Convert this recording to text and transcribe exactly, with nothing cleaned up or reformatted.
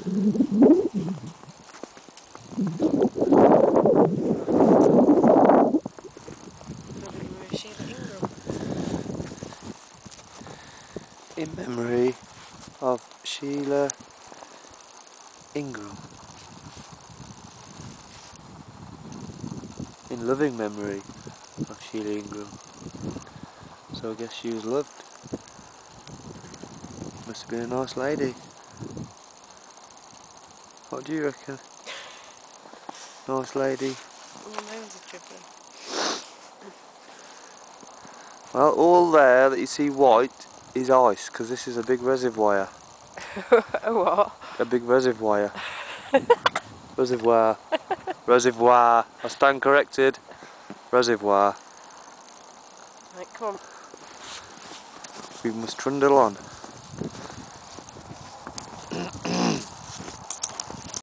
In memory of Sheila Ingram. In loving memory of Sheila Ingram. So I guess she was loved. Must have been a nice lady. What do you reckon? Nice lady. My nose is dribbling. Well, all there that you see white is ice, because this is a big reservoir. A what? A big reservoir. Reservoir. Reservoir. I stand corrected. Reservoir. Right, come on. We must trundle on.